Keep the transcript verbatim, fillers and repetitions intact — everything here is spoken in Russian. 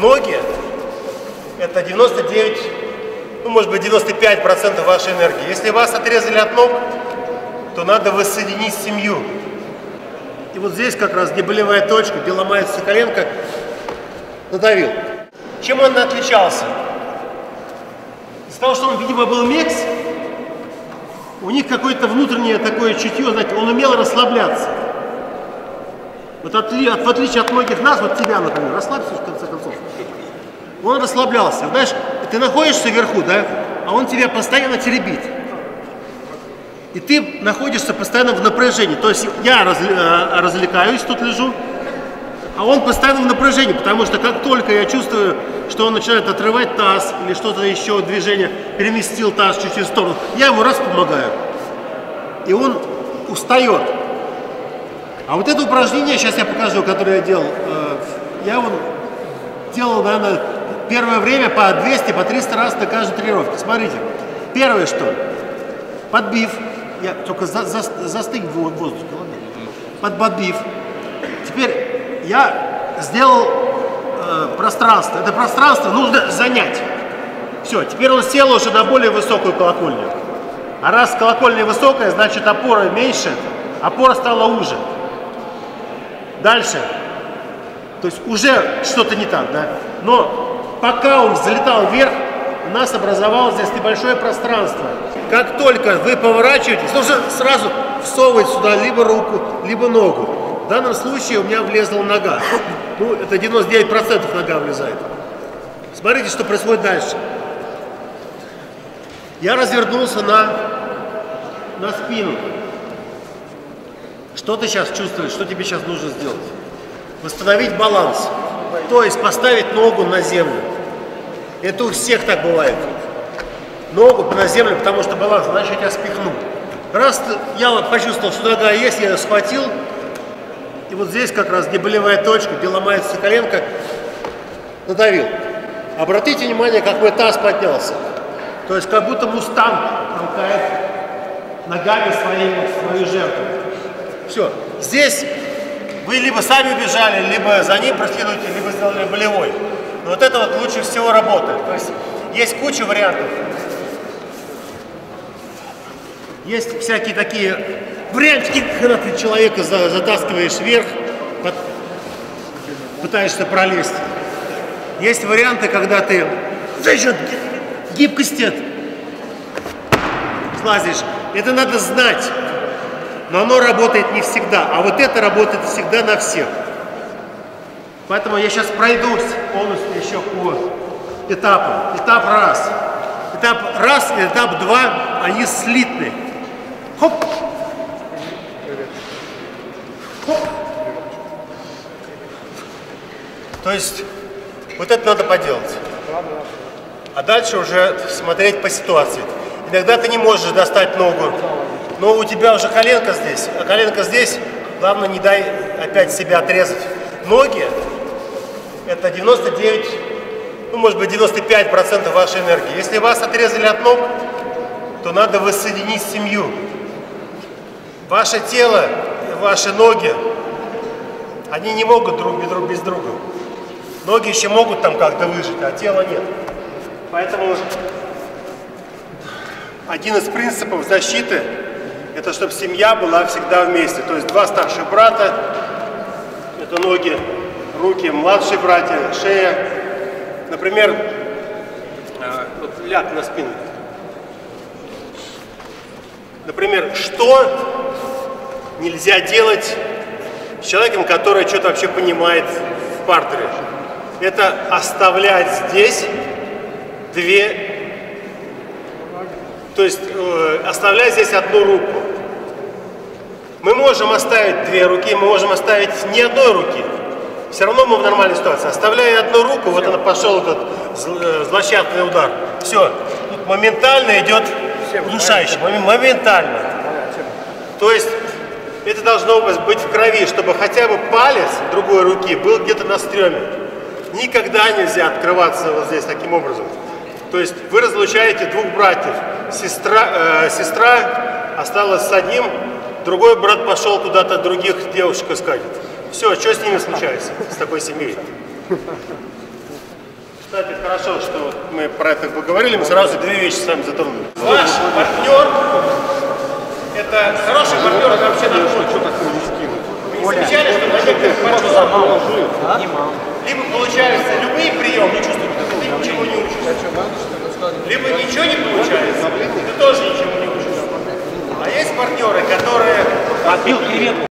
ноги – это девяносто девять, ну, может быть, девяносто пять процентов вашей энергии. Если вас отрезали от ног, то надо воссоединить семью. И вот здесь как раз, где болевая точка, где ломается коленка, надавил. Чем он отличался? Из-за того, что он, видимо, был мекс, у них какое-то внутреннее такое чутье, знаете, он умел расслабляться. Вот от, от, в отличие от многих нас, вот тебя, например, расслабься в конце концов. Он расслаблялся. Знаешь, ты находишься вверху, да, а он тебя постоянно теребит. И ты находишься постоянно в напряжении. То есть я разли, развлекаюсь, тут лежу, а он постоянно в напряжении, потому что как только я чувствую, что он начинает отрывать таз или что-то еще, движение, переместил таз чуть-чуть в сторону, я ему раз помогаю. И он устает. А вот это упражнение, сейчас я покажу, которое я делал, я его делал, наверное, первое время по двести, по триста раз на каждой тренировке. Смотрите, первое что, подбив, я только за, за, застынь в воздухе, ладно? Подбив. Теперь я сделал э, пространство. Это пространство нужно занять. Все, теперь он сел уже на более высокую колокольню. А раз колокольня высокая, значит опора меньше, опора стала уже. Дальше. То есть уже что-то не так, да? Но пока он взлетал вверх, у нас образовалось здесь небольшое пространство. Как только вы поворачиваетесь, нужно сразу всовывать сюда либо руку, либо ногу. В данном случае у меня влезла нога. Ну, это девяносто девять процентов нога влезает. Смотрите, что происходит дальше. Я развернулся на, на спину. Что ты сейчас чувствуешь? Что тебе сейчас нужно сделать? Восстановить баланс. То есть поставить ногу на землю. Это у всех так бывает. Ногу на землю, потому что баланс, иначе я тебя спихну. Раз я вот почувствовал, что нога есть, я ее схватил. И вот здесь как раз, где болевая точка, где ломается коленка, надавил. Обратите внимание, как мой таз поднялся. То есть как будто мустанг толкает ногами своими, свою жертву. Все. Здесь вы либо сами бежали, либо за ним проследуете, либо сделали болевой. Но вот это вот лучше всего работает. То есть есть куча вариантов. Есть всякие такие вариантики, когда ты человека затаскиваешь вверх, под, пытаешься пролезть. Есть варианты, когда ты за счет гибкости слазишь. Это надо знать. Но оно работает не всегда. А вот это работает всегда на всех. Поэтому я сейчас пройдусь полностью еще по этапам. Этап раз. Этап раз и этап два, они слитны. Хоп. Хоп. То есть вот это надо поделать. А дальше уже смотреть по ситуации. Иногда ты не можешь достать ногу, но у тебя уже коленка здесь, а коленка здесь, главное, не дай опять себя отрезать. Ноги – это девяносто девять, ну, может быть, девяносто пять процентов вашей энергии. Если вас отрезали от ног, то надо воссоединить семью. Ваше тело, ваши ноги, они не могут друг без друга. Ноги еще могут там как-то выжить, а тело нет. Поэтому один из принципов защиты – это чтобы семья была всегда вместе. То есть два старших брата, это ноги, руки, младшие братья, шея. Например, вот ляг на спину. Например, что нельзя делать с человеком, который что-то вообще понимает в партере? Это оставлять здесь две, то есть э, оставлять здесь одну руку. Мы можем оставить две руки, мы можем оставить ни одной руки. Все равно мы в нормальной ситуации. Оставляя одну руку, вот она пошел этот злосчастный удар. Все, тут моментально идет удушающий, моментально. То есть это должно быть в крови, чтобы хотя бы палец другой руки был где-то на стреме. Никогда нельзя открываться вот здесь таким образом. То есть вы разлучаете двух братьев. Сестра, э, сестра осталась с одним, другой брат пошел куда-то других девушек искать. Все, что с ними случается, с такой семьей? хорошо, что мы про это поговорили, мы сразу две вещи с вами затронули. Ваш партнер, это хороший партнер, это вообще надо. Вы не замечали, что на некоторых партнерах либо получаются любые приемы, ты ничего не учишься, либо ничего не получается, ты тоже ничего не учишься. А есть партнеры, которые...